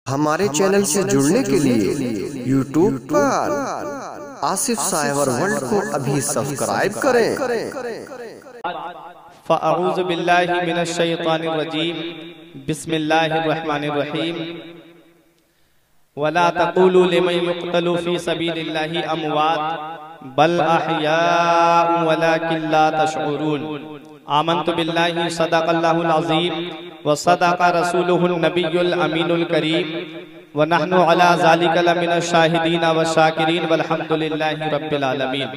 हमारे चैनल से जुड़ने के लिए यूट्यूब पर आसिफ साइबर वर्ल्ड को अभी सब्सक्राइब करें। फ़अऊज़ु बिल्लाहि मिनश शैतानिर रजीम, बिस्मिल्लाहिर रहमानिर रहीम। वला तक़ूलू लिमन युक़तलू फ़ी सबीलिल्लाहि अमवात बल अहयाउ वलाकिन ला तशऊरून। आमन्तु बिल्लाहि सदक़ल्लाहुल अज़ीम व सदक़ रसूलुहुन नबियुल अमीनुल करीम व नहनु अला ज़ालिका लमिनश शाहिदीन व शाकिरीन वल्हम्दुलिल्लाहि रब्बिल आलमीन।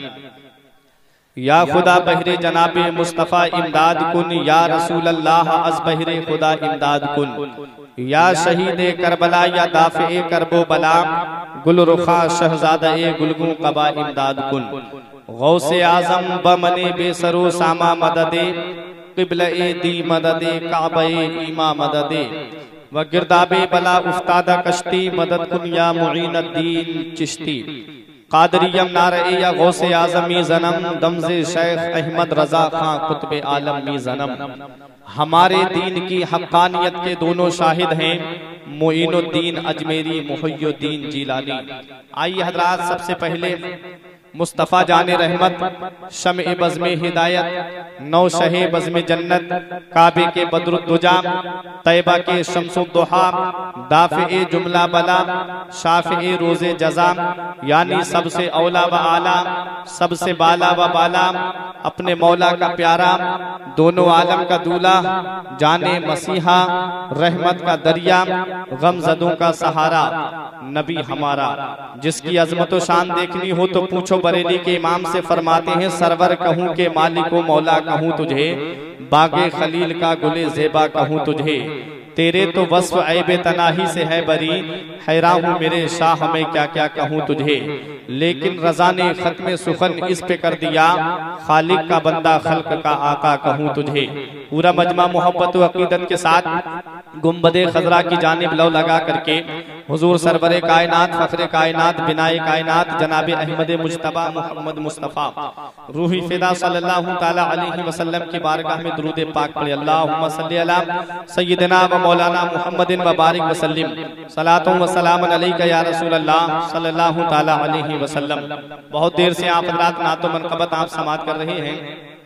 या खुदा बहरे जनाबे मुस्तफ़ा इमदाद कुन, या रसूल अल्लाह अज़ बहरे खुदा इमदाद कुन। या शहीद करबला या दाफ़े करबो बला, गुल रुखा शहज़ादा गुलगू कबा इमदाद कुन। गौसे आज़म बमने बेसरो सामा मददे, क़िबला दी मददे काबा ईमा मददे। व गिरदाबे बला उफ्तादा कश्ती, मदद कुन या मुईनुद्दीन चिश्ती। कादरियम नारे या गौसे आज़मी ज़नम, दमज़े शेख अहमद रज़ा खां कुतुब आलम मी ज़नम। हमारे दीन की हक़ानियत के दोनों शाहिद हैं, मुईनुद्दीन अजमेरी, मुहियुद्दीन जिलानी। आइए हज़रात, सबसे पहले मुस्तफ़ा जाने रहमत, शम्ए बज़्मे हिदायत, नौ शहे बज़्मे जन्नत, काबे के बद्रुद्दुजा, तैबा के शम्सुद्दुहा, दाफ़े जुमला बला, शाफ़े रोज़े जज़ा, यानी सबसे औला व आला, सबसे बाला व बाला, अपने मौला का प्यारा, दोनों आलम का दूल्हा, जाने मसीहा, रहमत का दरिया, गमज़दों का सहारा, नबी हमारा। जिसकी अज़मत व शान देखनी हो तो पूछो बरेली के इमाम से। फरमाते हैं सरवर कहूँ के मालिक व मौला कहूँ तुझे, बागे खलील का गुले ज़ेबा कहूँ तुझे। तेरे तो वस्फ़ ऐबे तनाही से है बरी, हैरान हूँ मेरे शाह में क्या क्या कहूँ तुझे। लेकिन रज़ा ने ख़त्म सुखन इस पे कर दिया, खालिक का बंदा खल्क का आका कहूँ तुझे। पूरा मजमा मोहब्बत व अक़ीदत के साथ गुंबदे खजरा की जानिब लौ लगा करके हुजूर सरवरे कायनात, फ़ख्रे कायनात, बिनाए कायनात, जनाबे अहमद मुज्तबा मोहम्मद मुस्तफ़ा रूही फ़िदा सल्लल्लाहु ताला अलैहि वसल्लम की बारगाह में दुरूद पाक पढ़े। अल्लाहुम्मा सल्ली अला सय्यिदना व मौलाना मुहम्मदिन व बारिक वसल्लिम, सलातुन व सलामुन अलैका या रसूल अल्लाह सल्लल्लाहु ताला अलैहि वसल्लम। बहुत देर से आप हज़रात नातो मनक़बत आप समात कर रहे हैं।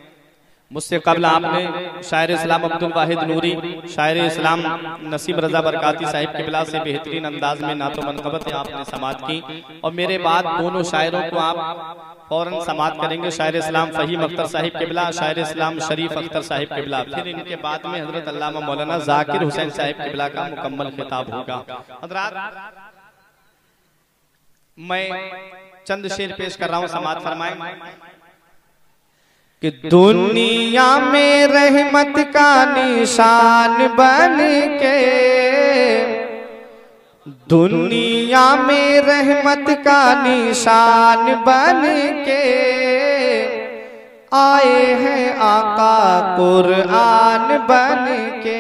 मुझसे कबल आपने शायर इस्लाम अब्दुल वाहिद नूरी, शायर इस्लाम नसीब रज़ा बरकाती साहिब क़िबला से बेहतरीन अंदाज में नातो मनक़बत आपने समात की, और मेरे बाद दोनों शायरों को आप फौरन समात करेंगे। शायर इस्लाम फ़हीम अख्तर साहिब क़िबला, शायर इस्लाम शरीफ अख्तर साहिब क़िबला। फिर इनके बाद में हज़रत अल्लामा मौलाना ज़ाकिर हुसैन साहिब क़िबला का मुकम्मल खिताब होगा। हज़रात, मैं चंद शेर पेश कर रहा हूँ, समात फरमाएं कि दुनिया में रहमत का निशान बन के, दुनिया में रहमत का निशान बन के आए हैं आका कुरआन बन के।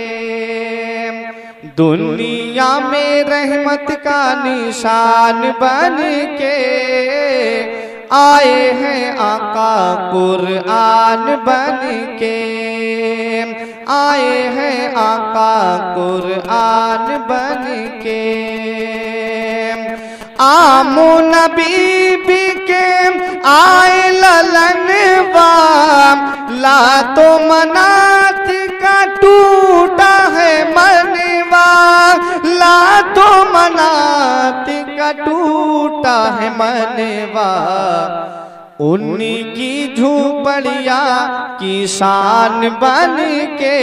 दुनिया में रहमत का निशान बन के आए हैं आका कुरआन बन के, आए हैं आका कुरआन बन के। आमो नबी के आए ललनवा, ला तो मनात का टूटा है मनवा, ला तो मनात का टूटा है मनवा। उन्हीं की झूपड़िया की शान बन के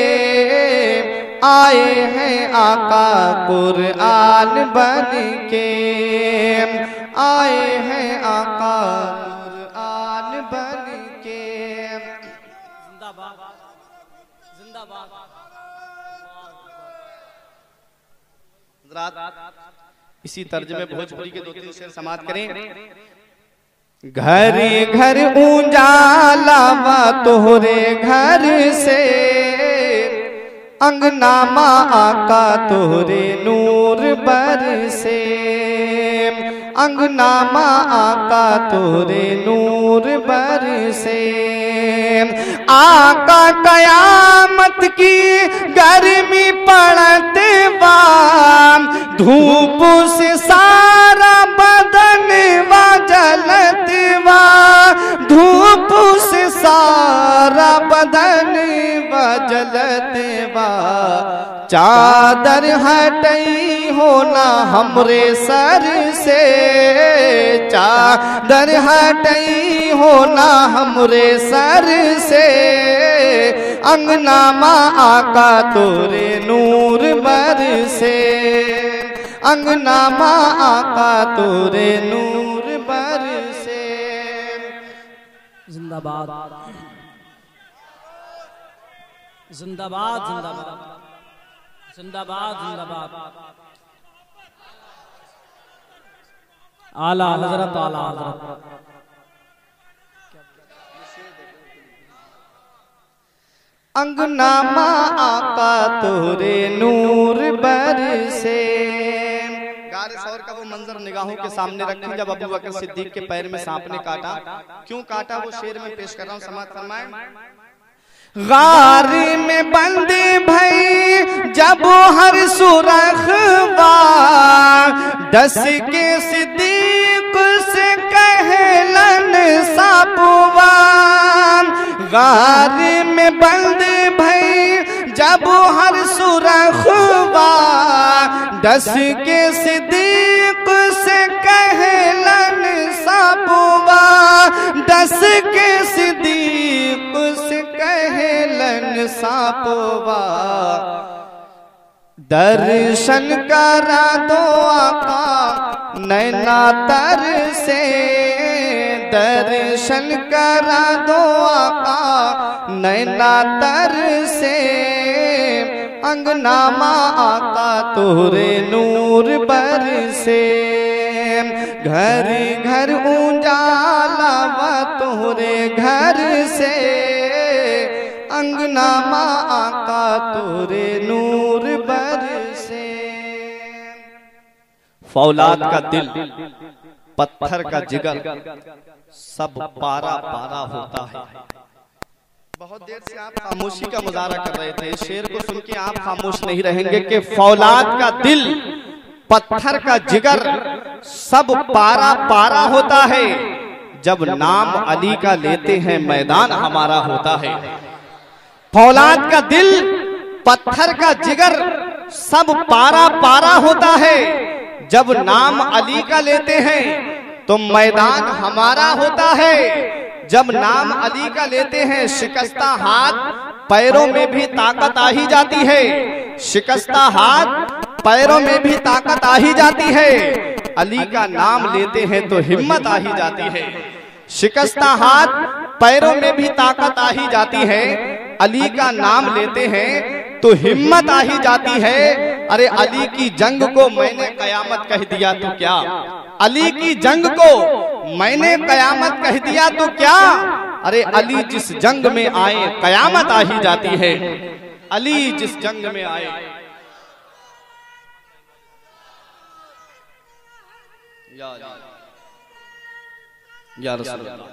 आए हैं आका कुरआन बन के, आए हैं आका कुरआन बन के। जिंदाबाद जिंदाबाद। इसी तर्ज में भोजपुरी के 2-3 शेर समात करें। घर घर उजाला वा तोहरे घर से, अंगनामा आका तोहरे नूर बरसे, अंगनामा आका तोहरे नूर बरसे। आका कयामत की गर्मी पड़ते वाम, धूप से सारा बदन वा जलते वा, धूप से सारा बदन वा जलते वा। चादर हटई होना हमरे सर से, चादर हटई होना हमरे सर से, अंगना माँ आका तोरे नूर बरसे, अंगना माँ आका तोरे नूर बरसे। जिंदाबाद जिंदाबाद जिंदाबाद जिंदाबाद जिंदाबाद। आला हजरत आला हजरत। अंगना माँ आका तोरे नूर बरसे। गारे सौर का वो मंजर निगाहों के सामने रखें जब अबू बकर सिद्दीक के पैर में सांप ने काटा। क्यों काटा वो शेर में पेश कर रहा हूँ, समाअत फरमाएं। गार में बंदे भई जब हर सुरखवा, दस के सिद्दीक से कहलन सापुआ। गार में बंदे भई जब हर सुरखवा, दस के सिद्दीक से कहलन सापुआ, दस के सिद्दीक से कहलन सापुआ। दर्शन करा दो आका नैना तर से, दर्शन करा दो आका नैना तर से, अंगना माँ आका तोरे नूर बरसे। घर घर उजाला व तोरे घर से, अंगना माँ आका तोरे नूर बरसे। फौलाद का दिल, पत्थर का जिगर, सब पारा पारा होता है। बहुत देर से आप खामोशी का मुजाहरा कर रहे थे, शेर को सुन के आप खामोश नहीं रहेंगे कि फौलाद का दिल, पत्थर का जिगर, सब पारा पारा होता है। जब नाम अली का लेते हैं मैदान हमारा होता है। फौलाद का दिल, पत्थर का जिगर, सब पारा पारा होता है। जब नाम अली का लेते हैं तो मैदान हमारा होता है। जब नाम अली का लेते हैं शिकस्ता हाथ पैरों में भी ताकत आ ही जाती है, शिकस्ता हाथ पैरों में भी ताकत आ ही जाती है। अली का नाम लेते हैं तो हिम्मत आ ही जाती है। शिकस्ता हाथ पैरों में भी ताकत आ ही जाती है। अली का नाम लेते हैं तो हिम्मत आ ही जाती है। अरे अली की जंग को मैंने कयामत कह दिया तो क्या, अली की जंग को मैंने कयामत कह दिया तो क्या। अरे अली जिस जंग में आए कयामत आ ही जाती है। अली जिस जंग में आए। या रसूल अल्लाह।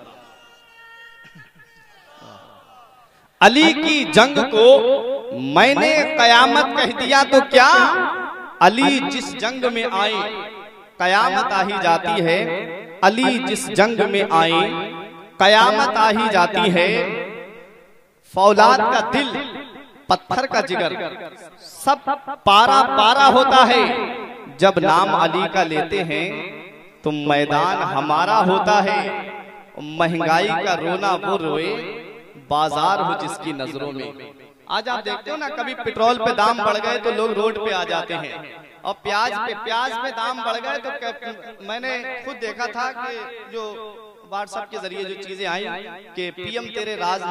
अली की जंग को मैंने कयामत कह दिया तो क्या। अली जिस जंग में आए कयामत आ ही जाती है। अली जिस जंग में आए कयामत आ ही जाती है। फौलाद का दिल, पत्थर का जिगर, सब पारा पारा होता है। जब नाम अली का लेते हैं तो मैदान हमारा होता है। महंगाई का रोना वो रोए, बाजार हो जिसकी नजरों में। आज आप देखते हो ना, कभी पेट्रोल पे दाम बढ़ गए तो लोग रोड पे आ जाते हैं, और प्याज पे दाम बढ़ गए तो मैंने खुद देखा था कि जो व्हाट्सएप के जरिए जो चीजें आई कि पीएम तेरे राज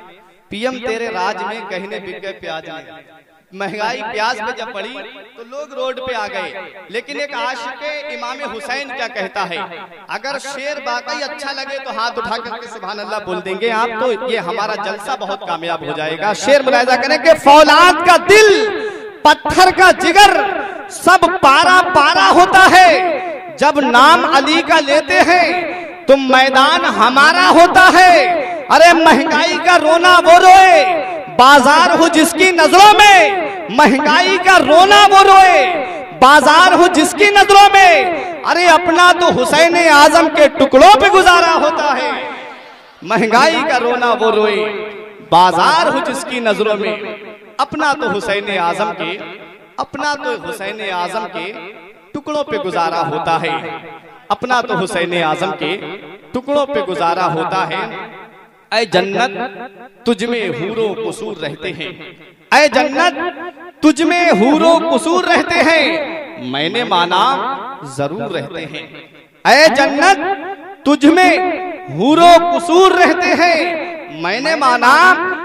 में कहने बिक गए प्याज में। महंगाई प्याज पे जब पड़ी तो लोग रोड पे आ गए। लेकिन एक आशिक़े इमाम हुसैन क्या कहता है, अगर शेर वाकई अच्छा लगे तो हाथ उठा करके सुभान अल्लाह बोल देंगे आप, तो ये हमारा जलसा बहुत कामयाब हो जाएगा। शेर मुलाहिजा करें कि फौलाद का दिल, पत्थर का जिगर, सब पारा पारा होता है। जब नाम अली का लेते हैं तो मैदान हमारा होता है। अरे महंगाई का रोना वो रोए, बाजार हो जिसकी नजरों में। महंगाई का रोना वो रोए, बाजार हो जिसकी नजरों में। अरे अपना तो हुसैन आजम के टुकड़ों पे गुजारा होता है। महंगाई का रोना वो रोए, बाजार हो जिसकी नजरों में। अपना तो हुसैन आजम के, अपना तो हुसैन आजम के टुकड़ों पे गुजारा होता है। अपना तो हुसैन आजम के टुकड़ों पे गुजारा होता है। ऐ जन्नत तुझ में हूरो कसूर रहते हैं, ऐ जन्नत तुझ में हूरो कसूर रहते हैं, मैंने माना जरूर रहते हैं। ऐ जन्नत तुझ में हूरो कसूर रहते हैं, मैंने माना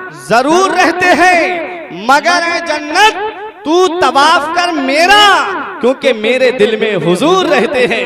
जरूर रहते हैं। मगर ऐ जन्नत तू तवाफ कर मेरा, क्योंकि मेरे दिल में हुजूर रहते हैं।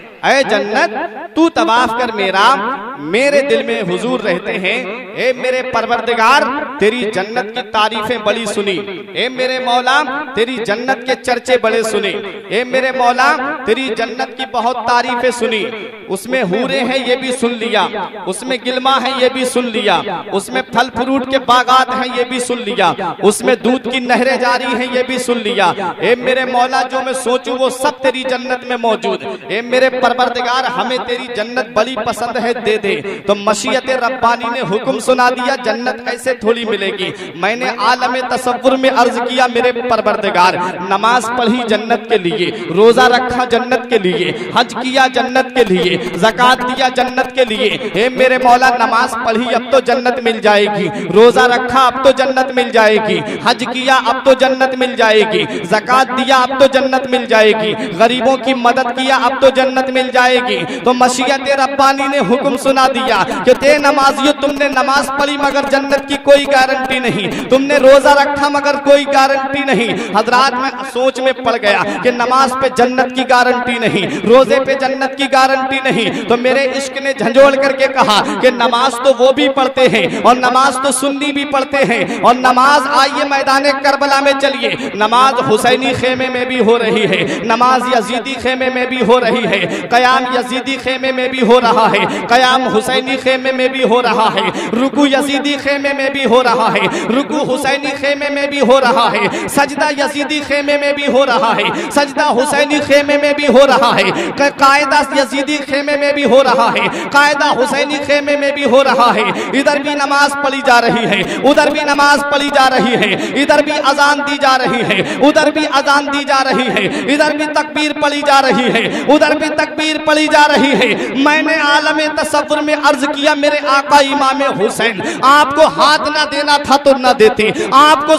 ऐ जन्नत तू तवाफ कर मेरा, मेरे दिल में हुजूर रहते हैं। ए मेरे परवरदिगार तेरी जन्नत की तारीफें बड़ी सुनी, ए मेरे मौला तेरी जन्नत के चर्चे बड़े सुने। ए मेरे मौला तेरी जन्नत की बहुत तारीफें सुनी। उसमें हूरे हैं ये भी सुन लिया, उसमें गिलमा है ये भी सुन लिया, उसमें फल फ्रूट के बागात हैं ये भी सुन लिया, उसमें दूध की नहरें जारी हैं ये भी सुन लिया। ए मेरे मौला जो मैं सोचूं वो सब तेरी जन्नत में मौजूद। ए मेरे परवरदिगार हमें तेरी जन्नत बड़ी पसंद है, दे दे। तो मशीयत रब्बानी ने हुक्म सुना दिया, जन्नत ऐसे थोड़ी मिलेगी। मैंने आलम तसव्वुर में अर्ज किया, मेरे परवरदिगार नमाज पढ़ी जन्नत के लिए, रोजा रखा जन्नत के लिए, हज किया जन्नत के लिए, ज़कात दिया जन्नत के लिए। हे मेरे मौला नमाज पढ़ी अब तो जन्नत मिल जाएगी, रोजा रखा अब तो जन्नत मिल जाएगी, हज किया अब तो जन्नत मिल जाएगी, ज़कात दिया अब तो जन्नत मिल जाएगी, गरीबों की मदद किया अब तो जन्नत मिल जाएगी। तो मशीयत रब्बानी ने हुक्म सुना दिया कि ते नमाजियों तुमने नमाज पढ़ी मगर जन्नत की कोई गारंटी नहीं, तुमने रोजा रखा मगर कोई गारंटी नहीं। हजरात में सोच में पड़ गया कि नमाज पे जन्नत की गारंटी नहीं, रोजे पे जन्नत की गारंटी नहीं। तो मेरे इश्क ने झंझोड़ करके कहा कि नमाज तो वो भी पढ़ते हैं और नमाज तो सुन्नी भी पढ़ते हैं, और नमाज आइए मैदान करबला में चलिए, नमाज हुसैनी खेमे में भी हो रही है, नमाज यजीदी खेमे में भी हो रही है, कयाम यजीदी खेमे में भी हो रहा है, कयाम हुसैनी खेमे में भी हो रहा है, रुकू यजीदी खेमे में भी हो रहा है, रुकू हुसैनी खेमे में भी हो रहा है, सजदा यजीदी खेमे में भी हो रहा है, सजदा हुसैनी खेमे में भी हो रहा है, कायदा यजीदी खेमे में भी हो रहा है, कायदा हुसैनी खेमे में भी हो रहा है। इधर भी नमाज पढ़ी जा रही है, उधर भी नमाज पढ़ी जा रही है, इधर भी अजान दी जा रही है, उधर भी अजान दी जा रही है, इधर भी तकबीर पढ़ी जा रही है, उधर भी तकबीर पढ़ी जा रही है। मैंने आलम तसव्वुर में अर्ज किया, मेरे आका इमाम हुसैन आपको हाथ ना देना था तो ना देते, आपको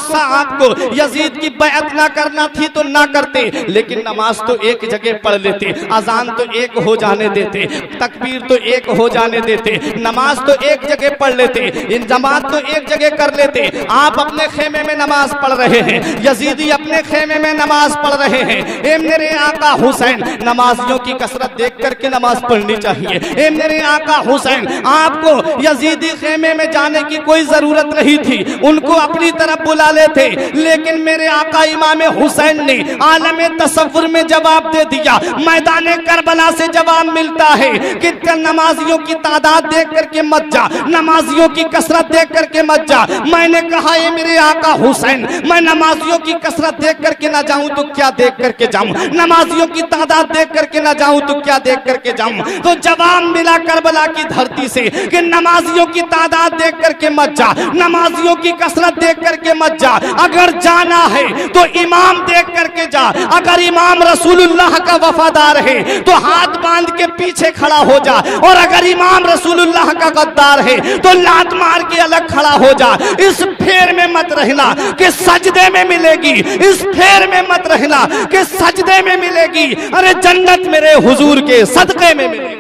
यजीद की बैअत ना करना थी तो ना करते, लेकिन नमाज तो एक जगह पढ़ लेते, अजान तो एक हो जाने देते, तकबीर तो एक हो जाने देते, नमाज तो एक जगह पढ़ लेते, इन जमात तो एक जगह कर लेते। आप अपने खेमे में नमाज पढ़ रहे हैं, यजीदी अपने खेमे में नमाज पढ़ रहे हैं। ए मेरे आका हुसैन नमाजियों की कसरत देख करके नमाज पढ़नी चाहिए। ए मेरे आका हुसैन आपको यजीदी खेमे में जाने की कोई जरूरत नहीं थी, उनको अपनी तरफ बुला लेते, लेकिन मेरे आका इमाम हुसैन ने आलम तसव्वुर में जवाब दे दिया। मैदान करबला से जवाब मिलता है कि नमाजियों की तादाद देख करके मत जा, नमाजियों की कसरत देख करके मत जा। मैंने कहा ये मेरे आका हुसैन, मैं नमाजियों की कसरत देख करके ना जाऊं तो क्या देख करके जाऊं, नमाजियों की तादाद देख करके ना जाऊं तो क्या देख करके जाऊं। तो जवाब मिला करबला की धरती से कि नमाजियों की तादाद देख करके मत जा, नमाजियों की कसरत देख करके मत जा, अगर जाना है तो इमाम देख करके जा। अगर इमाम रसूलुल्लाह का वफादार है तो हाथ बांध के पीछे खड़ा हो जा, और अगर इमाम रसूलुल्लाह का गद्दार है तो लात मार के अलग खड़ा हो जा। इस फेर में मत रहना कि सजदे में मिलेगी, इस फेर में मत रहना कि सजदे में मिलेगी, अरे जन्नत मेरे हुजूर के सदके में मिलेगी।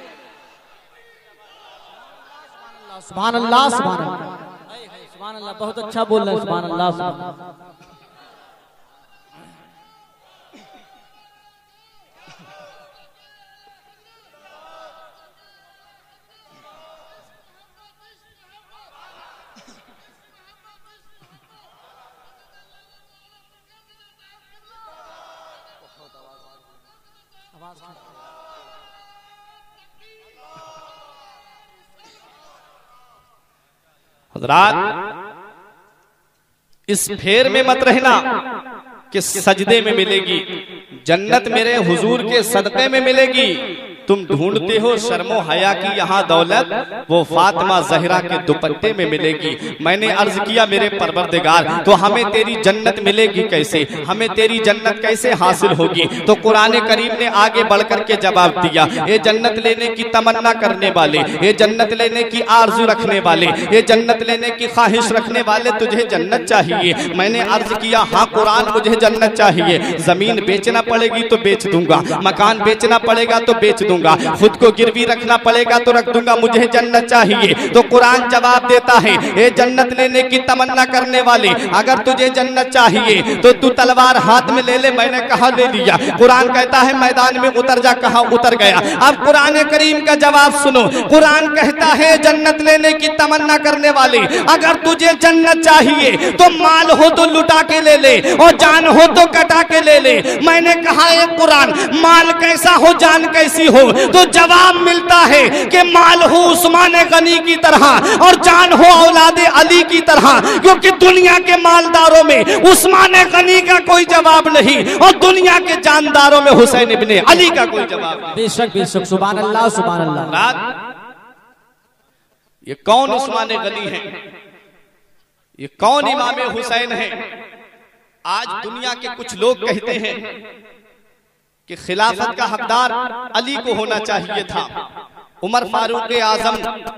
सुभान अल्लाह, सुभान अल्लाह, सुभान अल्लाह, बहुत अच्छा बोल रहे हैं, सुभान अल्लाह, सुभान अल्लाह। हज़रात, इस फेर में मत रहना कि सजदे में मिलेगी जन्नत, मेरे हुजूर के सदक़े में मिलेगी। तुम ढूंढते हो शर्मो हया की यहाँ दौलत, वो फातिमा ज़हरा के दुपट्टे में मिलेगी। मैंने अर्ज किया मेरे परवरदिगार, तो हमें तेरी जन्नत मिलेगी कैसे, हमें तेरी जन्नत कैसे हासिल होगी? तो कुरान करीम ने आगे बढ़कर के जवाब दिया, ये जन्नत लेने की तमन्ना करने वाले, ये जन्नत लेने की आरजू रखने वाले, ये जन्नत लेने की ख्वाहिश रखने वाले, तुझे जन्नत चाहिए। मैंने अर्ज किया हाँ कुरान, मुझे जन्नत चाहिए। जमीन बेचना पड़ेगी तो बेच दूंगा, मकान बेचना पड़ेगा तो बेच दूंगा, खुद को गिरवी रखना पड़ेगा तो रख दूंगा, मुझे जन्नत चाहिए। तो कुरान जवाब देता है, ये जन्नत लेने की तमन्ना करने वाले, अगर तुझे जन्नत चाहिए तो तू तलवार हाथ में ले ले। मैंने कहा ले लिया। कुरान कहता है मैदान में उतर जा, कहा उतर गया। अब कुरान करीम का जवाब सुनो। कुरान कहता है जन्नत लेने की तमन्ना करने वाले, अगर तुझे जन्नत चाहिए तो माल हो तो लुटा के ले ले और जान हो तो कटा के ले ले। मैंने कहा है कुरान, माल कैसा हो जान कैसी हो? तो जवाब मिलता है कि माल हो उस्मान गनी की तरह और जान हो औलादे अली की तरह, क्योंकि दुनिया के मालदारों में उस्मान गनी का कोई जवाब नहीं और दुनिया के जानदारों में हुसैन इब्ने अली का कोई जवाब नहीं। बेशक बेशक, सुभान अल्लाह सुभान अल्लाह। ये कौन उस्मान गनी है, ये कौन इमाम हुसैन है? आज दुनिया के कुछ लोग कहते हैं कि खिलाफत का हकदार अली को होना चाहिए था। उमर फारूक आजम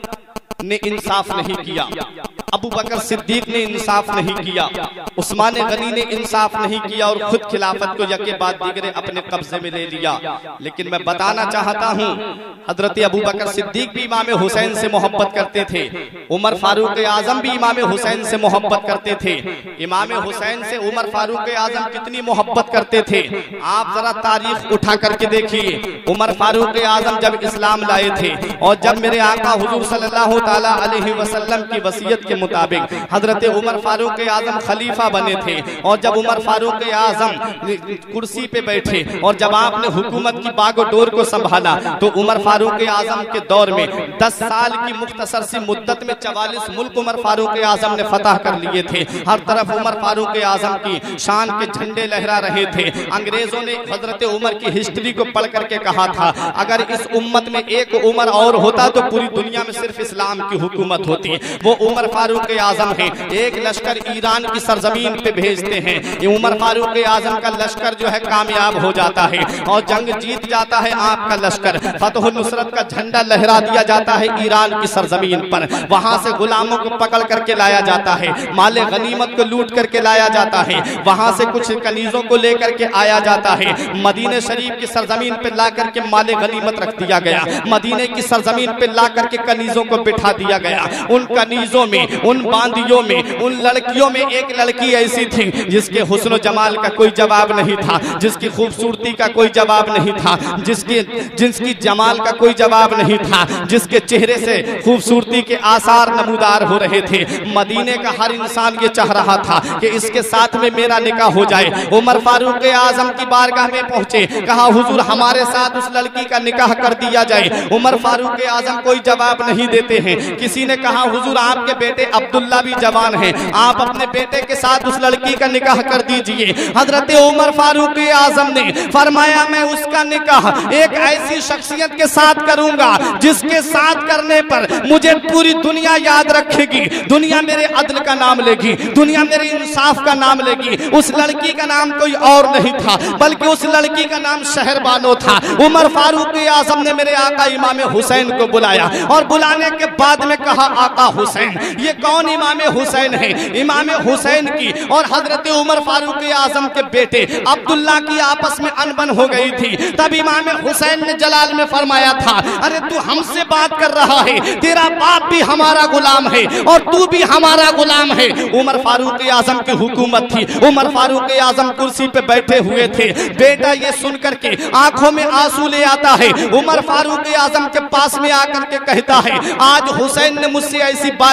ने इंसाफ नहीं किया, अबू बकर सिद्दीक ने इंसाफ नहीं किया, उस्मान गनी ने इंसाफ नहीं किया और खुद खिलाफत को यके बाद दीगरे अपने कब्जे में ले लिया। लेकिन मैं बताना चाहता हूँ, हजरत अबू बकर सिद्दीक भी इमाम हुसैन से मोहब्बत करते थे, उमर फारूक आजम भी इमाम हुसैन से मोहब्बत करते थे। इमाम हुसैन से उमर फारूक आजम कितनी मोहब्बत करते थे, आप जरा तारीख उठा करके देखिए। उमर फारूक आजम जब इस्लाम लाए थे और जब मेरे आका हुजूर सल्लल्लाहु ताला अलैहि वसल्लम की वसीयत के मुताबिक हजरत उमर फारूक आजम खलीफा बने थे और जब उमर फारूक आजम कुर्सी पे बैठे और जब आपने हुकूमत की बागडोर को संभाला तो उमर फारूक आजम के दौर में 10 साल की मुख्तसर सी मुद्दत में 44 मुल्क उमर फारूक आजम ने फतह कर लिए थे। हर तरफ उमर फारूक आजम की शान के झंडे लहरा रहे थे। अंग्रेजों ने हजरत उमर की हिस्ट्री को पढ़ करके कहा था, अगर इस उम्मत में एक उमर और होता तो पूरी दुनिया में सिर्फ इस्लाम की हुकूमत होती। वो उमर फारूक आजम है। एक लश्कर ईरान की सरजमीन पे भेजते हैं, ये उमर फारूक आजम का लश्कर जो है कामयाब हो जाता है और जंग जीत जाता है। आपका लश्कर फतह नुसरत का झंडा लहरा दिया जाता है ईरान की सरजमीन पर। वहां से गुलामों को पकड़ करके लाया जाता है, माले गनीमत को लूट करके लाया जाता है, वहां से कुछ कनीजों को लेकर के आया जाता है। मदीने शरीफ की सरजमीन पे ला करके माले गनीमत रख दिया गया। मदीने की सरजमीन पे ला करके कनीजों को बिठा दिया गया। उन कनीजों में, उन बांदियों में, उन लड़कियों में एक लड़की ऐसी थी जिसके हुस्न जमाल का कोई जवाब नहीं था, जिसकी खूबसूरती का कोई जवाब नहीं था, जिसकी जमाल का कोई जवाब नहीं था, जिसके चेहरे से खूबसूरती के आसार नमूदार हो रहे थे। मदीने का हर इंसान ये चाह रहा था कि इसके साथ में मेरा निकाह हो जाए। उमर फारूक आजम की बारगाह में पहुंचे, कहा हुजूर हमारे साथ उस लड़की का निकाह कर दिया जाए। उमर फारूक आजम कोई जवाब नहीं देते हैं। किसी ने कहा हुजूर आपके बेटे अब्दुल्ला भी जवान हैं, आप अपने बेटे के साथ उस लड़की का निकाह कर दीजिए। हजरत उमर फारूक आजम ने फरमाया मैं उसका निकाह एक ऐसी शख्सियत के साथ करूंगा जिसके साथ करने पर मुझे पूरी दुनिया याद रखेगी, दुनिया मेरे अदल का नाम लेगी, दुनिया मेरे इंसाफ का नाम लेगी। उस लड़की का नाम कोई और नहीं था बल्कि उस लड़की का नाम शहरबानो था। उमर फारूक आजम ने मेरे आका इमाम हुसैन को बुलाया और बुलाने के बाद में कहा आका हुसैन, ये कौन इमाम हुसैन है? इमाम हुसैन की और हजरत उमर फारूक आजम के बेटे अब्दुल्ला की आपस में अनबन हो गई थी। तब इमाम हुसैन ने जलाल में फरमाया था, अरे तू हमसे बात कर रहा है, तेरा बाप भी हमारा गुलाम है और तू भी हमारा गुलाम है। उमर फारूक आजम की हुकूमत थी, उमर फारूक आजम कुर्सी पे बैठे हुए थे। बेटा ये सुन करके आंखों में आंसू ले आता है। उमर फारूक आजम के पास में आकर के कहता है, आज हुसैन ने मुझसे ऐसी बात कही है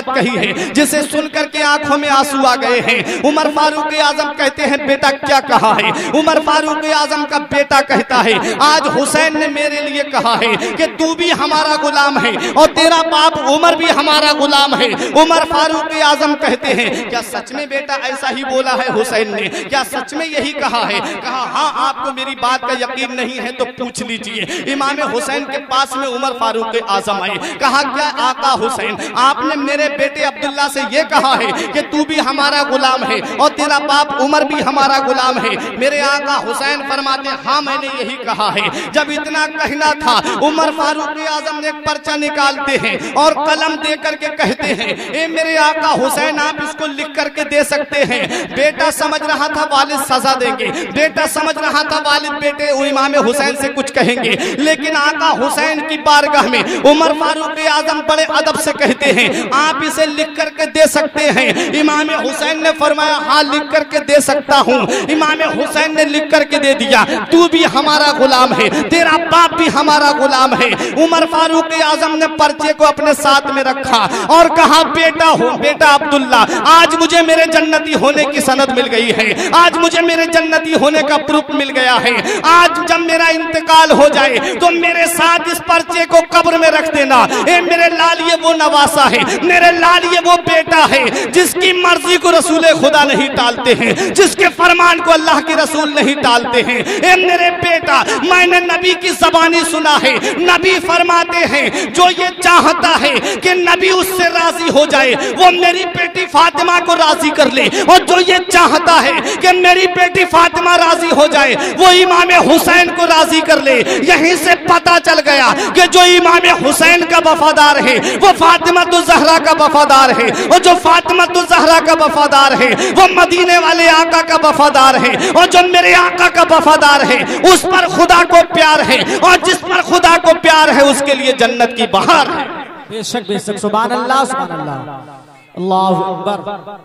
हैं, जिसे सुनकर के आंखों में आंसू आ गए हैं। उमर फारूक आजम कहते हैं बेटा क्या कहा है? उमर फारूक आजम का बेटा कहता है आज हुसैन ने मेरे लिए कहा है कि तू भी हमारा गुलाम है और तेरा बाप उमर भी हमारा गुलाम है। उमर फारूक आजम कहते हैं क्या सच में बेटा ऐसा ही बोला है हुसैन ने? क्या सच में यही कहा है? कहा हाँ, आपको मेरी बात का यकीन नहीं है तो पूछ लीजिए। इमाम हुसैन के पास में उमर फारूक आजम आए, कहा क्या आका हुसैन आपने मेरे बेटे अब्दुल्ला से ये कहा है कि तू भी हमारा गुलाम है और तेरा बाप उमर भी हमारा गुलाम है? मेरे आका हुसैन फरमाते हाँ मैंने यही कहा है। जब इतना कहना था उमर फारूक आजम ने एक पर्चा निकालते हैं और कलम दे करके कहते हैं ए मेरे आका हुसैन आप इसको लिख करके दे सकते हैं। बेटा समझ रहा था वालिद सजा देंगे, बेटा समझ रहा था वालिद बेटे इमाम हुसैन से कुछ कहेंगे, लेकिन आका हुसैन की बारगाह में उमर फारूक आजम बड़े अदब से कहते हैं आप इसे लिख करके दे सकते हैं। इमाम हुसैन ने फरमाया हाँ लिख करके दे सकता हूँ। इमाम हुसैन ने लिख करके दे दिया तू भी हमारा गुलाम है, तेरा बाप भी हमारा गुलाम है। उमर फारूक आजम ने पर्चे को अपने साथ में रखा और कहा बेटा हो बेटा अब्दुल्ला आज मुझे मेरे जन्नती होने की सनद मिल गई है, आज मुझे मेरे जन्नती होने का प्रूफ मिल गया है। आज जब मेरा इंतकाल हो जाए तो मेरे साथ इस पर्चे को कब्र में रख देना। ए मेरे लाल ये वो नवासा है, मेरे लाल ये वो बेटा है जिसकी मर्जी को रसूल खुदा नहीं टालते हैं, जिसके फरमान को अल्लाह के रसूल नहीं टालते हैं। ए मेरे बेटा मैंने नबी की ज़बानी सुना है, नबी फरमाते हैं जो ये चाहता है कि नबी उससे राजी हो जाए वो मेरी बेटी फातिमा को राजी कर ले, और जो ये चाहता है कि मेरी बेटी फातिमा राजी हो जाए वो इमाम हुसैन को राजी कर ले। यहीं से पता चल गया कि जो इमाम हुसैन का वफादार है वो फातिमा तो ज़हरा का वफादार है, और जो फातिमा तो ज़हरा का वफादार है वो मदीने वाले आका का वफादार है, और जो मेरे आका का वफादार है उस पर खुदा को प्यार है, और जिस पर खुदा को प्यार है उसके लिए जन्नत की बहार है। बेशक बेशक सुभान अल्लाह सुभान अल्लाह अल्लाहु अकबर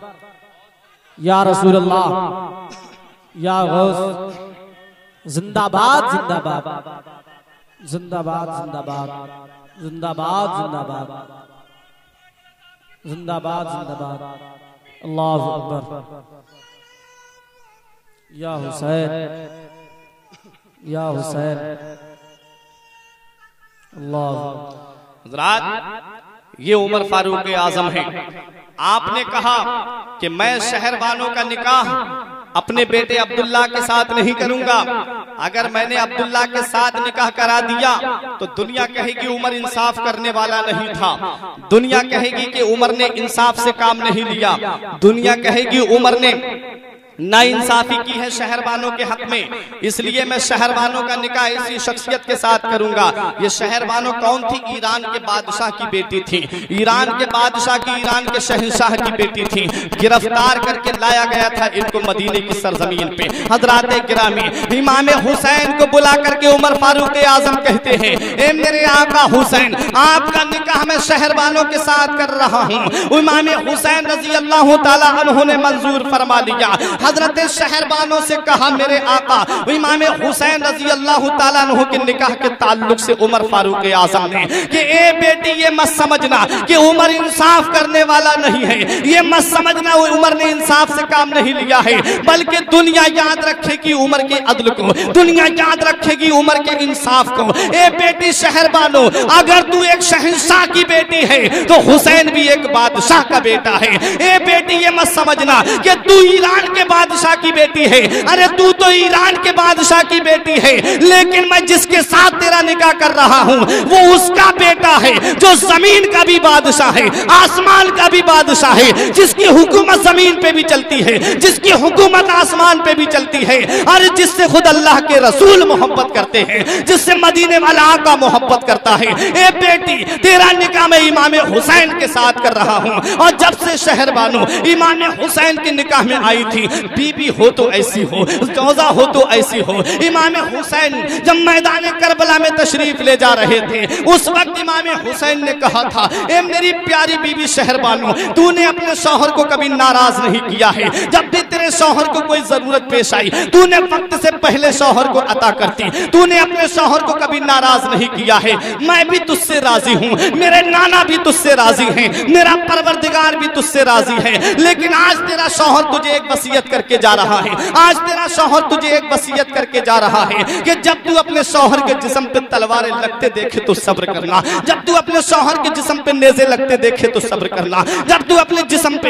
या रसूल अल्लाह या गौस जिंदाबाद जिंदाबाद जिंदाबाद जिंदाबाद जिंदाबाद जिंदाबाद जिंदाबाद जिंदाबाद अल्लाहु अकबर या हुसैन या हुसैन अल्लाह। हज़रात ये उमर फारूक आजम है। आपने कहा कि मैं शहरवानों का निकाह अपने बेटे अब्दुल्ला के साथ नहीं करूंगा। अगर मैंने अब्दुल्ला के साथ निकाह करा दिया तो दुनिया कहेगी उमर इंसाफ करने वाला नहीं था, दुनिया कहेगी कि उमर ने इंसाफ से काम नहीं लिया, दुनिया कहेगी उमर ने नाइंसाफी की है शहरवानों के हक में, इसलिए मैं शहरवानों का निकाह इसी शख्सियत के साथ करूंगा। ये शहरवानों कौन थी? ईरान के बादशाह की बेटी थी, ईरान के बादशाह की, ईरान के शहंशाह की बेटी थी। गिरफ्तार करके लाया गया था इनको मदीने की सरजमीन पे। हजरात गिरामी इमाम हुसैन को बुला करके उमर फारूक आजम कहते हैं ए मेरे आका हुसैन आपका निकाह मैं शहरवानों के साथ कर रहा हूँ। इमाम हुसैन रजी अल्लाह ताला अन्हु ने मंजूर फरमा लिया। हजरत शहरबानों से कहा मेरे आका इमाम हुसैन रजी अल्लाह ताला अन्हु के निकाह के ताल्लुक से उमर फारूक आजम ने कि ए बेटी ये मत समझना कि उमर इंसाफ करने वाला नहीं है, ये मत समझना उमर ने इंसाफ से काम नहीं लिया है, बल्कि दुनिया याद रखेगी उमर के अदल को, दुनिया याद रखेगी उमर के इंसाफ को। ए बेटी शहरबानो अगर तू एक शहंशाह की बेटी है तो हुसैन भी एक बादशाह का बेटा है। ए बेटी ये मत समझना कि तू ईरान के बादशाह की बेटी है, अरे तू तो ईरान के बादशाह की बेटी है, लेकिन मैं जिसके साथ तेरा निकाह कर रहा हूँ वो उसका बेटा है जो जमीन का भी बादशाह है, आसमान का भी बादशाह है, जिसकी हुकूमत जमीन पे भी चलती है, जिसकी हुकूमत आसमान पे भी चलती है, और जिससे खुद अल्लाह के रसूल मोहब्बत करते हैं, जिससे मदीने वाला आका मोहब्बत करता है। ए बेटी तेरा निकाह मैं इमाम हुसैन के साथ कर रहा हूँ। और जब से शहरबानो इमाम हुसैन के निकाह में आई थी, बीबी हो तो ऐसी हो, चौजा हो तो ऐसी हो, इमाम हुसैन जब मैदान करबला में तशरीफ ले जा रहे थे, उस वक्त इमाम हुसैन ने कहा था, ए मेरी प्यारी बीबी शहरबानो, तूने अपने शौहर को कभी नाराज नहीं किया है। जब भी तेरे शौहर को कोई जरूरत पेश आई, तूने वक्त से पहले शौहर को अता करती, तूने अपने शौहर को कभी नाराज नहीं किया है। मैं भी तुझसे राजी हूँ, मेरे नाना भी तुझसे राजी हैं, मेरा परवरदिगार भी तुझसे राजी है। लेकिन आज तेरा शौहर तुझे एक वसीयत करके जा रहा है, आज तेरा शौहर तुझे एक वसीयत करके जा रहा है कि जब तू अपने शौहर के जिस्म पे तलवारें लगते देखे तो सब्र करना, जब तू अपने शौहर के जिस्म पे नेज़े लगते देखे तो सब्र करना, जब तू अपने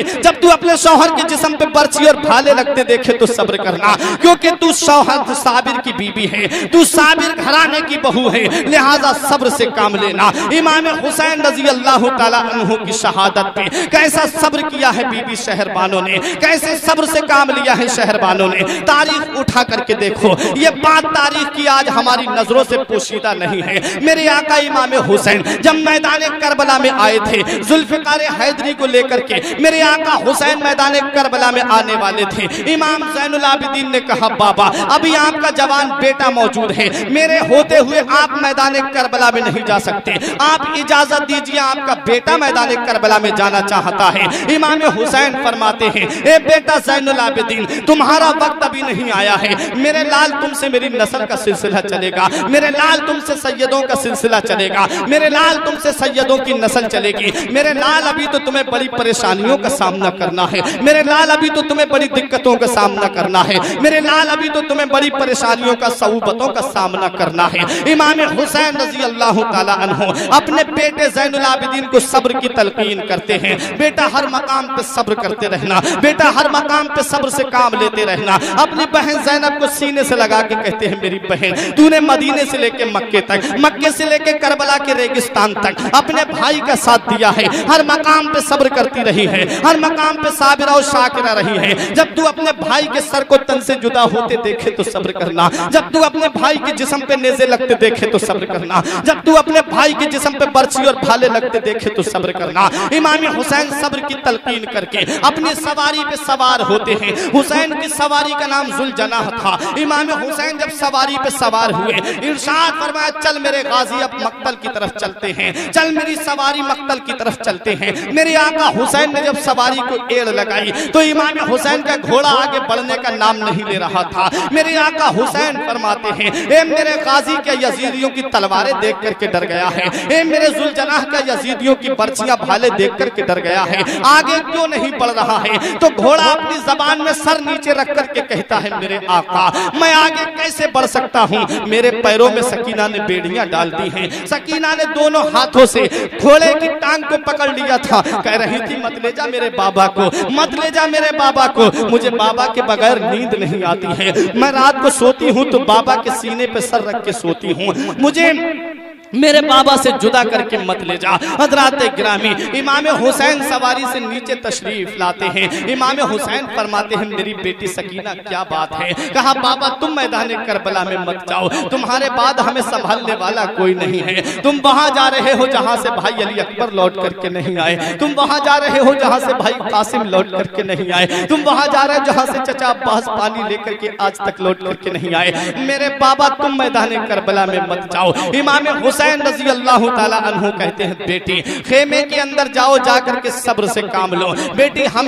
शौहर के जिस्म पे बर्छी और भाले लगते देखे तो सब्र करना, क्योंकि तू शौहर साबिर की बीबी है, तू साबिर घराने की बहू है, लिहाजा सब्र से काम लेना। इमाम हुसैन रजी अल्लाह ताला अन्हु की शहादत पे कैसा सब्र किया है बीबी शहरबानों ने, कैसे सब्र से काम लिया है शहरबानों ने। तारीख उठा करके देखो, ये बात तारीख की आज हमारी नजरों से पोशीदा नहीं है। मेरे आका इमाम हुसैन जब मैदान करबला में आए थे, जुल्फिकार हैदरी को लेकर के मेरे आका हुसैन मैदान करबला में आने वाले थे। इमाम ज़ैनुल आबिदीन ने कहा, बाबा अभी आपका जवान बेटा मौजूद है, मेरे होते हुए आप मैदान करबला में नहीं जा सकते, आप इजाजत दीजिए, आपका बेटा मैदान करबला में जाना चाहता है। इमाम हुसैन फरमाते हैं, ए बेटा ज़ैनुल आबिदीन, तुम्हारा वक्त अभी नहीं आया है, मेरे लाल तुमसे मेरी नस्ल का सिलसिला चलेगा, मेरे लाल तुमसे सैयदों का सिलसिला चलेगा, मेरे लाल तुमसे सैयदों की नस्ल चलेगी। मेरे लाल अभी तो तुम्हें बड़ी परेशानियों का सामना करना है, मेरे लाल अभी तो तुम्हें बड़ी दिक्कतों का सामना करना है, मेरे लाल अभी तो तुम्हें बड़ी परेशानियों का सऊबतों का सामना करना है। इमाम हुसैन रजी अल्लाह ताला अन्हु अपने बेटे ज़ैनुल आबिदीन को सब्र की तलकीन करते हैं, बेटा हर मकाम पे सब्र करते रहना, बेटा हर मकाम पे सब्र से काम लेते रहना। अपनी बहन ज़ैनब को सीने से लगा के कहते हैं, मेरी बहन तूने मदीने से लेके मक्के तक, मक्के से लेके करबला के रेगिस्तान तक अपने भाई का साथ दिया है, हर मकाम पे सब्र करती रही है, हर मकाम पे साबिरा और शाकिरा रही है। जब तू अपने भाई के सर को तन से जुदा होते देखे तो सब्र करना, जब तू अपने भाई के जिस्म पे नेज़े लगते देखे तो सब्र करना, जब तू अपने भाई के जिस्म पे बर्छी और भाले लगते देखे तो सब्र करना। इमाम हुसैन सब्र की तलकीन करके अपनी सवारी पे सवार होते हैं। हुसैन की सवारी का नाम जुलजनाह था। इमाम हुसैन जब सवारी पे सवार हुए, इरशाद फरमाया, चल मेरे गाजी अब मक्तल की तरफ चलते हैं, चल मेरी सवारी मक्तल की तरफ चलते हैं। मेरे आका हुसैन ने जब सवारी को एड़ लगाई तो इमाम हुसैन का घोड़ा आगे बढ़ने का नाम नहीं ले रहा था। मेरे आका हुसैन फरमाते हैं, ए मेरे गाजी क्या यजीदियों की तलवारें देख करके डर गया है, ए मेरे जुलजनाह का यजीदियों की बर्छियां भाले देख करके डर गया है, आगे क्यों नहीं बढ़ रहा है? तो घोड़ा अपनी जबान में सर नीचे रख करके कहता है, मेरे आका मैं आगे कैसे बढ़ सकता हूँ? मेरे पैरों में सकीना ने बेड़ियां डाल दी हैं। सकीना ने दोनों हाथों से घोड़े की टांग को पकड़ लिया था, कह रही थी, मत ले जा मेरे बाबा को, मत ले जा मेरे बाबा को, मुझे बाबा के बगैर नींद नहीं आती है, मैं रात को सोती हूँ तो बाबा के सीने पे सर रख के सोती हूँ, मुझे मेरे बाबा से जुदा करके मत ले जा। हजरात गिरामी, इमाम हुसैन सवारी से नीचे तशरीफ लाते हैं। इमाम हुसैन फरमाते हैं, मेरी बेटी सकीना क्या बात है? कहा, बाबा तुम मैदान करबला में मत जाओ, तुम्हारे बाद हमें संभालने वाला कोई नहीं है। तुम वहां जा रहे हो जहां से भाई अली अकबर लौट करके नहीं आए, तुम वहां जा रहे हो जहां से भाई कासिम लौट करके नहीं आए, तुम वहां जा रहे हो जहां से चचा अब्बास पानी लेकर के आज तक लौट करके नहीं आए। मेरे बाबा तुम मैदान करबला में मत जाओ। इमाम हुसैन रज़ी अल्लाह ताला अन्हु कहते हैं, बेटी खेमे के अंदर जाओ, जाकर के सब्र से काम लो। बेटी हमें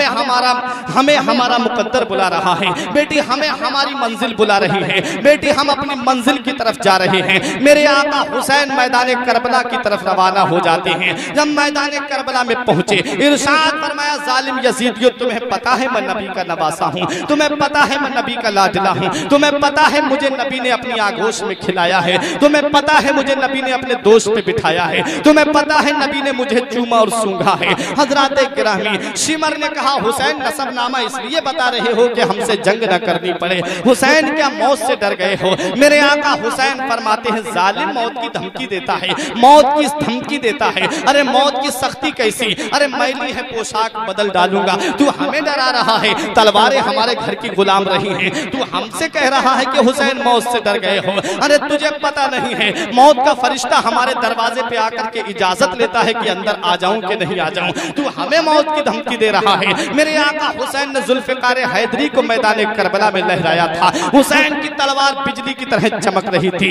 हमारा मुकद्दर बुला रहा है, बेटी हमें हमारी मंजिल बुला रही है, बेटी हम अपनी मंजिल की तरफ जा रहे हैं। मेरे आका हुसैन मैदान करबला की तरफ रवाना हो जाते हैं। जब मैदान करबला में पहुंचे, इरशाद फरमाया, जालिम यजीदियों, तुम्हें पता है मैं नबी का नवासा हूँ, तुम्हें पता है मैं नबी का लाडला हूँ, तुम्हें पता है मुझे नबी ने अपनी आगोश में खिलाया है, तुम्हें पता है मुझे नबी ने अपने दोस्त पे बिठाया है, तुम्हें पता है नबी ने मुझे चूमा और सूंघा है। हजरात गिरामी, शिमर ने कहा, हुसैन नसबनामा इसलिए बता रहे हो कि हमसे जंग न करनी पड़े, हुसैन क्या मौत से डर गए हो? मेरे आका हुसैन फरमाते हैं, जालिम मौत की धमकी देता है, मौत की धमकी देता है। अरे मौत की सख्ती कैसी? अरे मैली है पोशाक बदल डालूंगा, तू हमें डरा रहा है, तलवारें हमारे घर की गुलाम रही हैं, तू हमसे कह रहा है कि हुसैन मौत से डर गए हो। अरे तुझे पता नहीं है, मौत का फरिश्ता हमारे दरवाजे पे आकर के इजाजत लेता है कि अंदर आ जाऊं कि नहीं आ जाऊं, तू हमें मौत की धमकी दे रहा है। मेरे आका हुसैन ने जुल्फिकार हैदरी को मैदान करबला में लहराया था। हुसैन की तलवार बिजली की तरह चमक रही थी।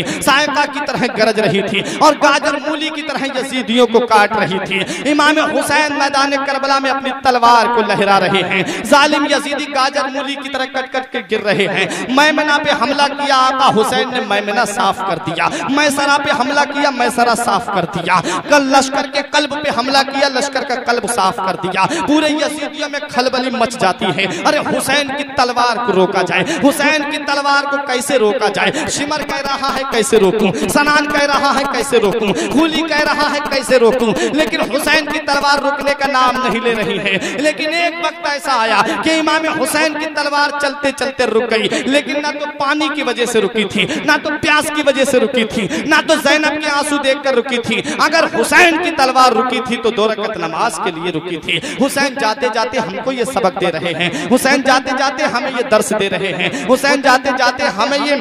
जायका की तरह गरज रही थी और गाजर मूली की तरह यजीदियों को काट रही थी। इमाम हुसैन मैदान करबला में अपनी तलवार को लहरा रहे हैं, जालिम यजीदी गाजर मूली की तरह कट कट के गिर रहे हैं। मैमना पे हमला किया, आका हुसैन ने मैमना साफ कर दिया। मैसरा पे हमला किया, मैसरा साफ कर दिया। कल लश्कर के कल्ब पे हमला किया, लश्कर का कल्ब साफ कर दिया। पूरे यजीदियों में खलबली मच जाती है। अरे हुसैन की तलवार को रोका जाए, हुसैन की तलवार को कैसे रोका जाए? शिमर कह रहा है कैसे रोकूं, सनान कह रहा है कैसे रोकूं, हुली कह रहा है कैसे रोकूं, लेकिन हुसैन की तलवार रुकने का नाम नहीं ले रही है। लेकिन एक वक्त ऐसा आया कि इमाम हुसैन की तलवार चलते चलते रुक गई, लेकिन ना तो पानी की वजह से रुकी थी, ना तो प्यास की वजह से रुकी थी, ना तो ज़ैनब के आंसू देखकर रुकी थी। अगर हुसैन की तलवार रुकी थी तो 2 रकअत नमाज के लिए रुकी थी। हुसैन जाते जाते हमको ये सबक दे रहे हैं, हुसैन जाते जाते हमें ये दर्स दे रहे हैं, हुसैन जाते जाते हमें ये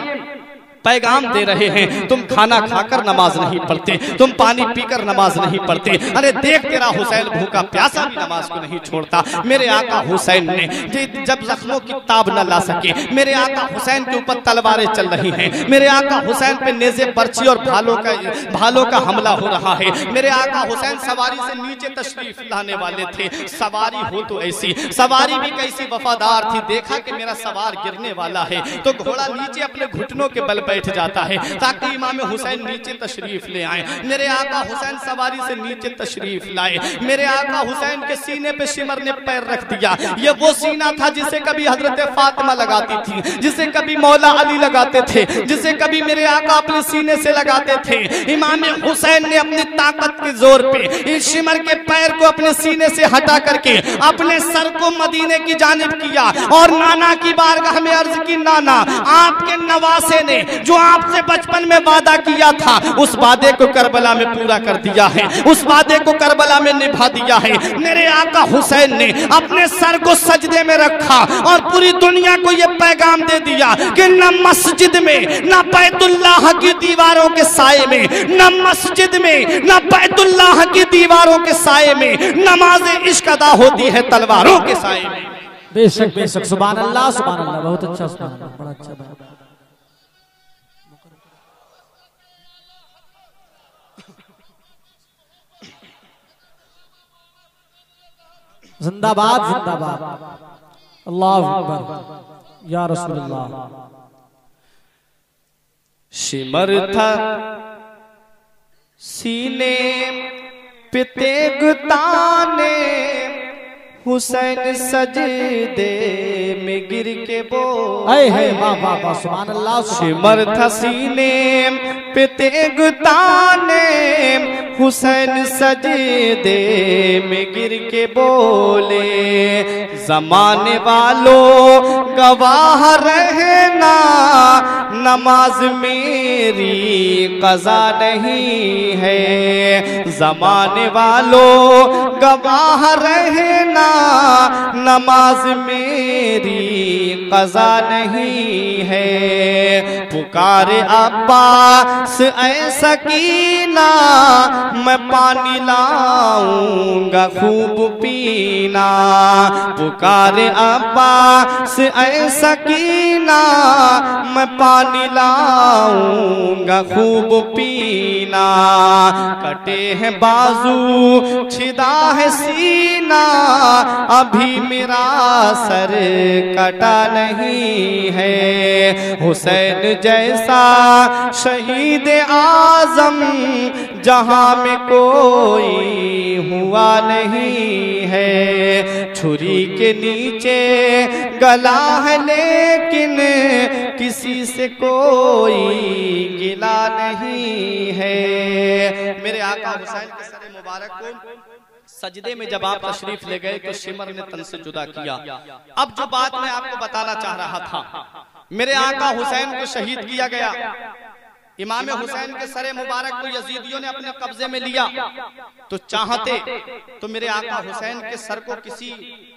पैगाम दे रहे हैं। तुम खाना खाकर नमाज नहीं पढ़ते, तुम पानी पीकर नमाज नहीं पढ़ते। अरे देख तेरा हुसैन भूखा प्यासा भी नमाज को नहीं छोड़ता। मेरे आका हुसैन ने जब जख्मों की ताब न ला सके, मेरे आका हुसैन के ऊपर तलवारें चल रही हैं, मेरे आका हुसैन पे नेज़े पर्ची और भालों का हमला हो रहा है। मेरे आका हुसैन सवारी से नीचे तशरीफ लाने वाले थे। सवारी हो तो ऐसी, सवारी भी कैसी वफादार थी। देखा कि मेरा सवार गिरने वाला है तो घोड़ा नीचे अपने घुटनों के बल बैठ जाता है ताकि इमाम हुसैन नीचे तशरीफ ले आए। मेरे आका हुसैन सवारी से नीचे तशरीफ लाए। मेरे आका हुसैन के सीने पे शिमर ने पैर रख दिया। ये वो सीना था जिसे कभी हजरत फातिमा लगाती थी, जिसे कभी मौला अली लगाते थे, जिसे कभी मेरे आका अपने सीने से लगाते थे। इमाम हुसैन ने अपनी ताकत के जोर पे इस शिमर के पैर को अपने सीने से हटा करके अपने सर को मदीने की जानिब किया और नाना की बारगाह में अर्ज की, नाना आपके नवासे ने जो आपसे बचपन में वादा किया था उस वादे को करबला में पूरा कर दिया है, उस वादे को करबला में निभा दिया है। मेरे आका हुसैन ने अपने सर को सजदे में रखा और पूरी दुनिया को यह पैगाम दे दिया कि न मस्जिद में, न बैतुल्लाह की दीवारों के साए में, न मस्जिद में, न बैतुल्लाह की दीवारों के साए में नमाज इश्क अदा होती है तलवारों के साए में। बेशक बेशक, सुभान अल्लाह सुभान अल्लाह, बहुत अच्छा, सुभान अल्लाह, बड़ा अच्छा बात। जिंदाबाद जिंदाबाद, अल्लाहु अकबर, या रसूलुल्लाह। शिमर था सीने पे तेगताने, हुसैन सजदे में गिर के बोले, वाह वाह वाह, सुभान अल्लाह। शिमर था सीने पे तेगताने, हुसैन सजदे में गिर के बोले, जमाने वालों गवाह रहना नमाज मेरी कज़ा नहीं है, जमाने वालों गवाह रहना नमाज मेरी कज़ा नहीं है। पुकारे अब्बास ऐ सकीना, मैं पानी लाऊंगा खूब पीना। पुकारे अब्बास ऐ सकीना, मैं पानी लाऊंगा खूब पीना। कटे हैं बाजू छिदा है सीना, अभी मेरा सर कटा नहीं है। हुसैन जैसा शहीद आजम जहां में कोई हुआ नहीं है। छुरी के नीचे गला है लेकिन किसी से कोई गिला नहीं है। मेरे आका हुसैन के सर मुबारक को सजदे में जब आप तशरीफ ले गए तो शिमर ने तन से जुदा किया। अब जो बात मैं आपको बताना चाह रहा था, मेरे आका हुसैन को शहीद किया गया। इमाम हुसैन के सरे मुबारक को यजीदियों ने अपने कब्जे में लिया तो चाहते तो मेरे आका हुसैन के सर को किसी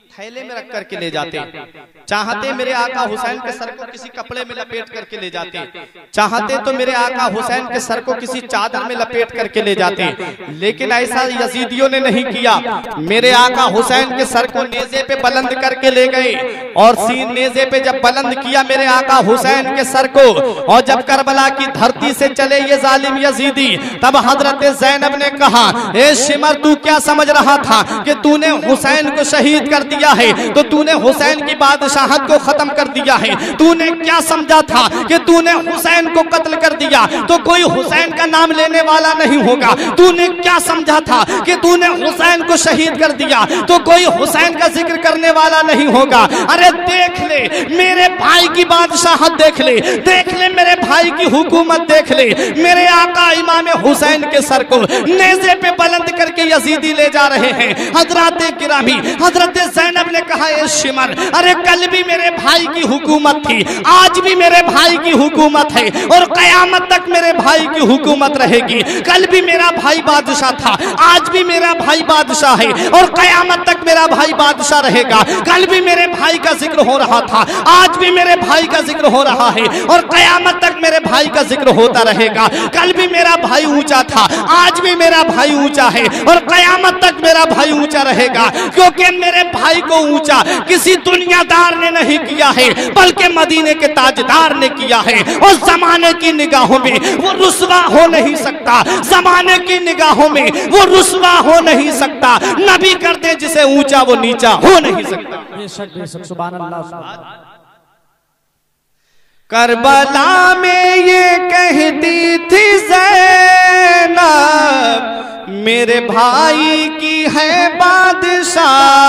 थैले में रख करके ले जाते, चाहते मेरे आका हुसैन के सर को किसी कपड़े में लपेट करके ले जाते, चाहते तो मेरे आका हुसैन के सर को किसी चादर में लपेट करके ले जाते, लेकिन ऐसा यजीदियों ने नहीं किया। मेरे आका हुसैन के सर को नेज़े पे बुलंद करके ले गए और सीन नेज़े पे जब बुलंद किया मेरे आका हुसैन के सर को, और जब करबला की धरती से चले ये जालिम यजीदी, तब हजरत ज़ैनब ने कहा, ए शिमर तू क्या समझ रहा था कि तूने हुसैन को शहीद कर दिया है तो तूने हुसैन की बादशाहत को खत्म कर दिया है? तूने क्या समझा था कि तूने हुसैन को कत्ल कर दिया तो कोई हुसैन का नाम लेने वाला नहीं होगा? तूने क्या समझा था कि तूने हुसैन को शहीद कर दिया तो कोई हुसैन का जिक्र करने वाला नहीं होगा? अरे देख ले मेरे भाई की बादशाहत, देख ले, देख ले मेरे भाई की हुकूमत, देख ले मेरे आका इमाम हुसैन के सर को नेज़े पे बुलंद करके यजीदी ले जा रहे हैं। हजरत गिरामी, हजरत ज़ैनब ने कहा, ए शिमर, अरे कल भी मेरे भाई की हुकूमत थी, आज भी मेरे भाई की हुकूमत है और कयामत तक मेरे भाई की हुकूमत रहेगी। कल भी मेरा भाई बादशाह था, आज भी मेरा भाई बादशाह है और कयामत तक मेरा भाई बादशाह रहेगा। कल भी मेरे भाई का जिक्र हो रहा था, आज भी मेरे भाई का जिक्र हो रहा है और कयामत तक मेरे भाई का जिक्र होता रहेगा। कल भी मेरा भाई ऊंचा था, आज भी मेरा भाई ऊंचा है और कयामत तक मेरा भाई ऊंचा रहेगा, क्योंकि मेरे भाई को ऊंचा किसी दुनियादार ने नहीं किया है बल्कि मदीने के ताजदार ने किया है। और जमाने की निगाहों में वो रुस्वा हो नहीं सकता, जमाने की निगाहों में वो रुस्वा हो नहीं सकता। नबी कर दे जिसे ऊंचा वो नीचा हो नहीं सकता। बेशक बेशक, सुभान अल्लाह, सुभान अल्लाह। करबला में ये कहती थी ज़ैनब, मेरे भाई की है बादशाहते,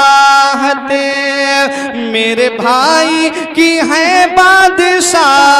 मेरे भाई की है बादशाहत,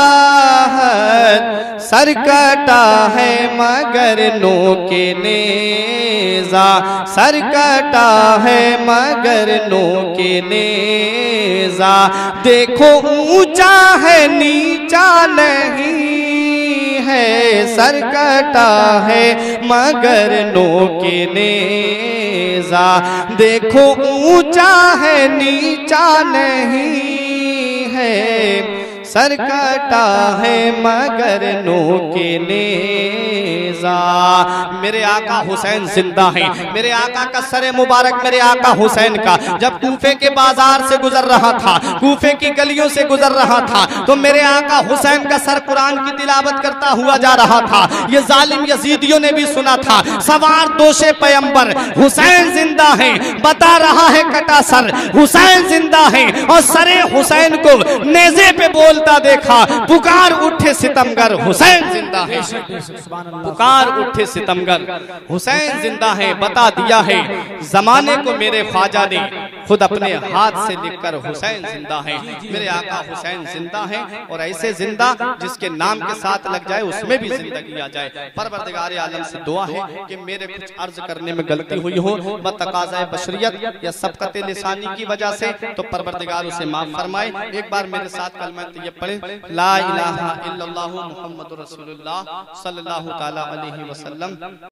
सर कटा है मगर नो के नेज़ा, सर कटा है मगर नो के नेज़ा, देखो ऊंचा है नीचा नहीं है, सर कटा है मगर नो के नेज़ा, देखो ऊंचा है नीचा नहीं है, सर कटा है मगर नो के नेज़ा। मेरे आका हुसैन जिंदा है, मेरे आका का सरे मुबारक मेरे आका हुसैन का जब कूफे के बाजार से गुजर रहा था, कूफे की गलियों से गुजर रहा था, तो मेरे आका हुसैन का सर कुरान की तिलावत करता हुआ जा रहा था। ये जालिम यजीदियों ने भी सुना था। सवार दोषे पैगंबर हुसैन जिंदा है, बता रहा है कटा सर हुसैन जिंदा है, और सरे हुसैन को नेज़े पे बोलता देखा, पुकार उठे सितमगर हुसैन जिंदा है, पुकार उठे सितमगर हुसैन जिंदा है। बता दिया है जमाने को मेरे ख्वाजा ने खुद अपने हाथ से लिखकर हुसैन जिंदा है। मेरे आका हुसैन जिंदा है और ऐसे जिंदा जिसके नाम के साथ लग जाए उसमें भी जिंदगी आ जाए। परवरदिगार आलम से दुआ है कि मेरे कुछ अर्ज करने में गलती हुई हो बतकाज़ाए बशरियत या सबकत लिसानी की वजह से, तो परवरदिगार उसे माफ फरमाए। एक बार मेरे साथ कलमा तैयब पढ़े, ला इलाहा इल्लल्लाहु मुहम्मदुर रसूलुल्लाह सल्लल्लाहु तआला अलैहि वसल्लम।